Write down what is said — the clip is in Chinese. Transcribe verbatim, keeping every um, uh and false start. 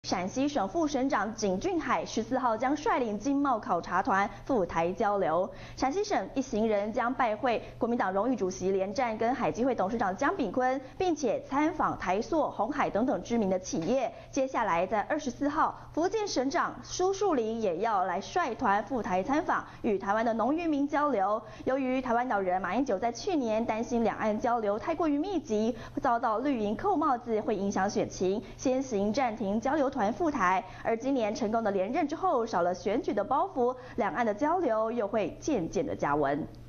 陕西省副省长景俊海十四号将率领经贸考察团赴台交流。陕西省一行人将拜会国民党荣誉主席连战跟海基会董事长江炳坤，并且参访台塑、鸿海等等知名的企业。接下来在二十四号，福建省长苏树林也要来率团赴台参访，与台湾的农渔民交流。由于台湾岛人马英九在去年担心两岸交流太过于密集，遭到绿营扣帽子会影响选情，先行暂停交流团赴台。而今年成功的连任之后，少了选举的包袱，两岸的交流又会渐渐的加温。